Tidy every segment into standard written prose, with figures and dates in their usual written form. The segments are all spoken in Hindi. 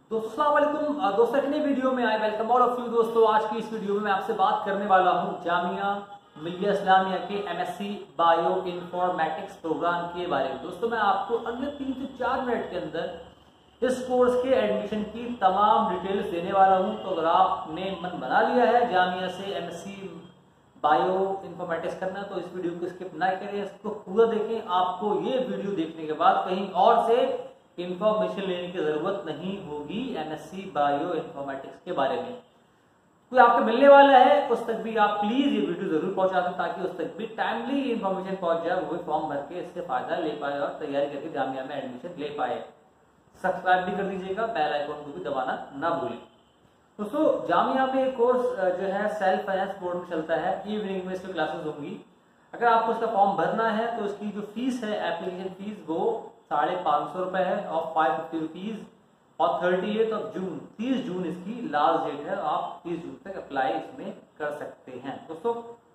दोस्तों अस्सलाम वालेकुम। दोस्तों नई वीडियो में I welcome all of you. दोस्तों आज की इस वीडियो में मैं आपसे बात करने वाला हूं जामिया मिलिया इस्लामिया के एमएससी बायो इन्फॉर्मेटिक्स प्रोग्राम के बारे में। दोस्तों मैं आपको अगले 3 से 4 मिनट के अंदर इस कोर्स के एडमिशन की तमाम डिटेल्स देने वाला हूं। तो अगर आपने मन बना लिया है जामिया से एमएससी बायो इन्फॉर्मेटिक्स करना तो इस वीडियो को स्किप ना करें, इसको पूरा देखें। आपको ये वीडियो देखने के बाद कहीं और से इंफॉर्मेशन लेने की जरूरत नहीं होगी एमएससी बायो इन्फॉर्मेटिक्स के बारे में। कोई आपको मिलने वाला है उस तक भी आप प्लीज ये वीडियो जरूर पहुंचा दें ताकि उस तक भी टाइमली इंफॉर्मेशन पहुंच जाए, वो भी फॉर्म भर के इससे फायदा ले पाए और तैयारी करके जामिया में एडमिशन ले पाए। सब्सक्राइब भी कर दीजिएगा, बेल आइकन को भी दबाना ना भूलें। दोस्तों जामिया में कोर्स जो है सेल्फ फाइनेंस बोर्ड में चलता है, इवनिंग में इसकी क्लासेस होंगी। अगर आपको इसका फॉर्म भरना है तो इसकी जो फीस है एप्लीकेशन फीस वो 550 रुपए है और 550 रुपीज और 30 जून 30 जून इसकी लास्ट डेट है। आप 30 जून तक अप्लाई इसमें कर सकते हैं। दोस्तों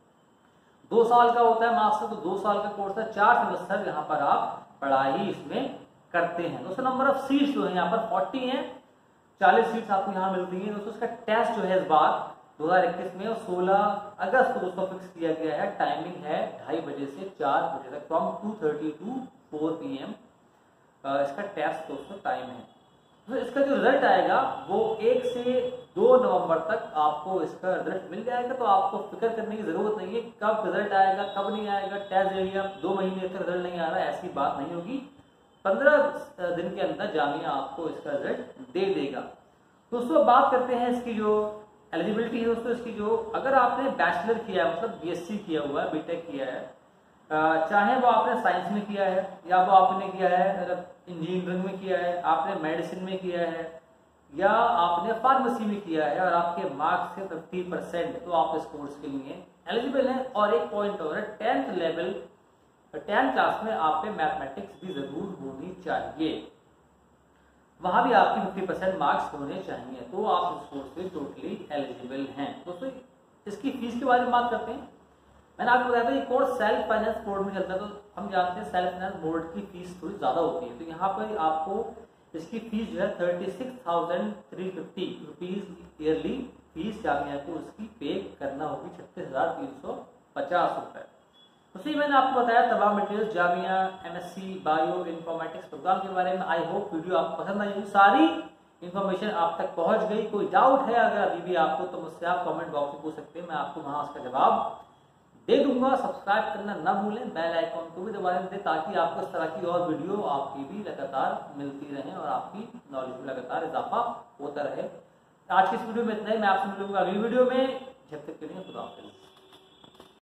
2 साल का होता है मास्टर, तो 2 साल का कोर्स है। 4 सेमेस्टर यहाँ पर आप पढ़ाई इसमें करते हैं। दोस्तों नंबर ऑफ सीट्स जो है यहाँ पर 40 है, 40 सीट्स आपको यहाँ मिलती है। दोस्तों इसका टेस्ट जो है इस बार 2021 में और 16 अगस्त को दोस्तों फिक्स किया गया है। टाइमिंग है 2:30 बजे से 4 बजे तक, फ्रॉम 2:30 टू 4 PM इसका टेस्ट दोस्तों टाइम है। तो इसका जो रिजल्ट आएगा वो 1 से 2 नवंबर तक आपको इसका रिजल्ट मिल जाएगा। तो आपको फिक्र करने की जरूरत नहीं है कब रिजल्ट आएगा कब नहीं आएगा। टेस्ट दे लिया 2 महीने तक रिजल्ट नहीं आ रहा, ऐसी बात नहीं होगी। 15 दिन के अंदर जामिया आपको इसका रिजल्ट दे देगा। दोस्तों बात करते हैं इसकी जो एलिजिबिलिटी है। दोस्तों इसकी जो अगर आपने बैचलर किया है मतलब BSc किया हुआ है, बीटेक किया है, चाहे वो आपने साइंस में किया है या वो आपने किया है इंजीनियरिंग में किया है, आपने मेडिसिन में किया है या आपने फार्मेसी में किया है और आपके मार्क्स से 50%, तो आप इस कोर्स के लिए एलिजिबल हैं। और एक पॉइंट और है 10th लेवल 10th क्लास में आप पे मैथमेटिक्स भी जरूर होनी चाहिए, वहां भी आपकी 50% मार्क्स होने चाहिए, तो आप इस कोर्स से टोटली एलिजिबल हैं। दोस्तों इसकी फीस के बारे में बात करते हैं। मैंने आपको बताया था ये कोर्स सेल्फ फाइनेंस बोर्ड में चलता है, तो हम जानते हैं सेल्फ फाइनेंस बोर्ड की फीस थोड़ी ज्यादा होती है। तो यहाँ पर आपको इसकी फीस जो है 36,350 रुपीज ईयरली फीस जामिया को उसकी पे करना होगी, 36,350 रुपए। उसी मैंने आपको बताया तमाम material Jamia MSc bio informatics programme के बारे में। आई होप वीडियो आपको पसंद आई होगी, सारी इन्फॉर्मेशन आप तक पहुंच गई। कोई डाउट है अगर अभी भी आपको तो मुझसे आप कमेंट बॉक्स में पूछ सकते हैं, मैं आपको वहां उसका जवाब दे दूंगा। सब्सक्राइब करना ना भूलें, बेल आइकॉन को भी दबा दें ताकि आपको इस तरह की और वीडियो आपकी भी लगातार मिलती रहे और आपकी नॉलेज में लगातार इजाफा होता रहे। आज की इस वीडियो में इतना ही, मैं आपसे मिलूंगा अगली वीडियो में। जब तक